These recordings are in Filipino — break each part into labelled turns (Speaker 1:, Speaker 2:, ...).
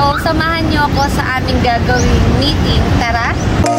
Speaker 1: So, samahan niyo ako sa aming gagawing meeting. Tara!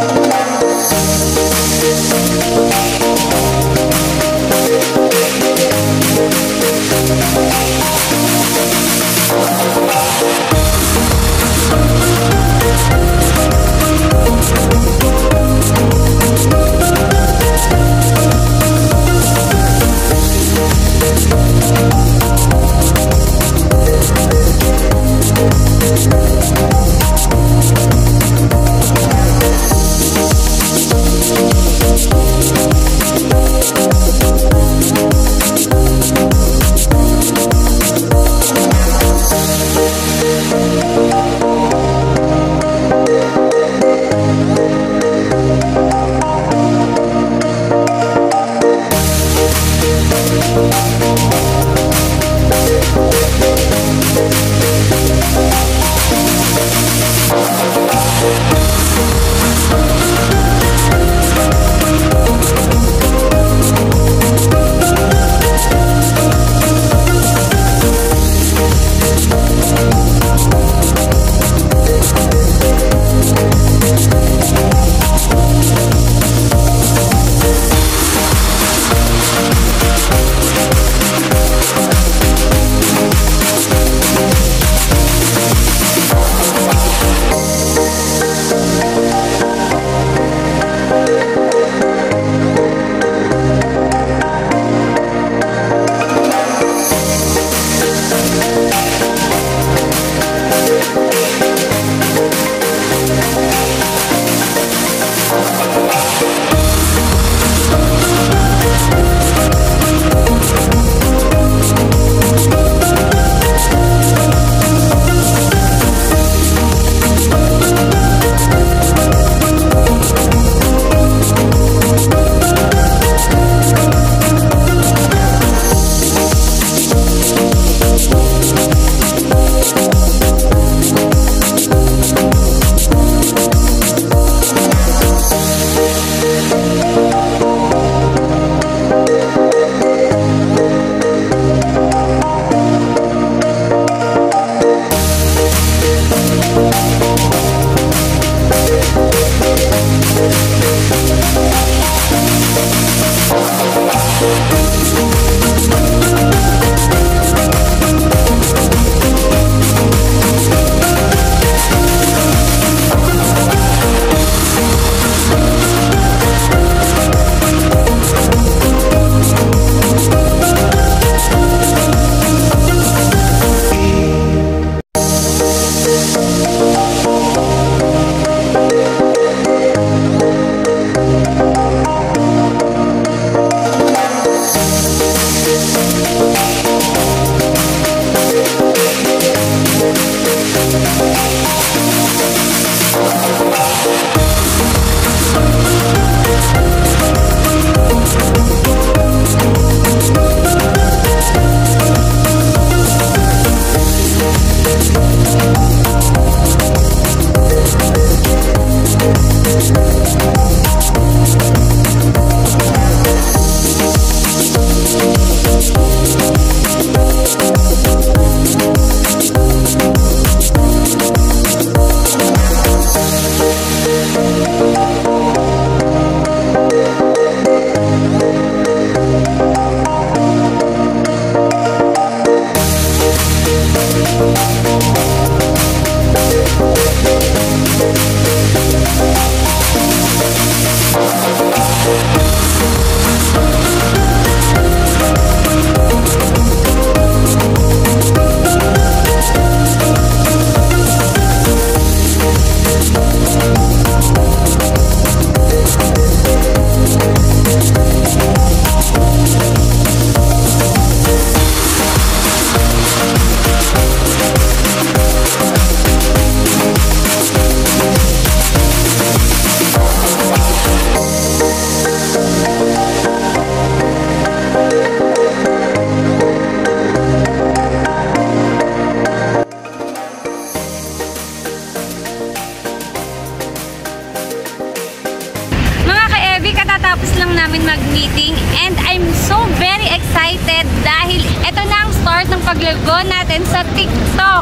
Speaker 2: namin mag-meeting and I'm so very excited dahil ito na ang start ng paglago natin sa TikTok.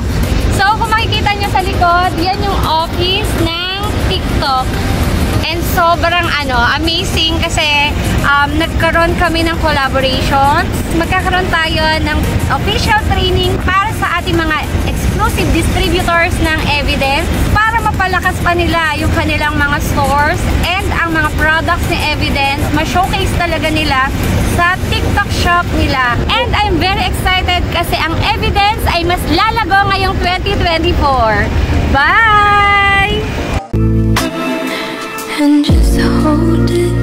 Speaker 2: So, kung makikita nyo sa likod, yan yung office ng TikTok. And sobrang amazing kasi nagkaroon kami ng collaborations. Magkakaroon tayo ng official training para sa ating mga exclusive distributors ng Evidence para mapalakas pa nila yung kanilang mga stores and ang mga products ni Evidence, ma-showcase talaga nila sa TikTok shop nila. And I'm very excited kasi ang Evidence ay mas lalago ngayong 2024. Bye!
Speaker 3: And just hold it